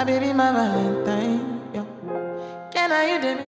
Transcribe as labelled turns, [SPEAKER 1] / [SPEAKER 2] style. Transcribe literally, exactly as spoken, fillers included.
[SPEAKER 1] baby, my Valentine. Yo. Can I you do me?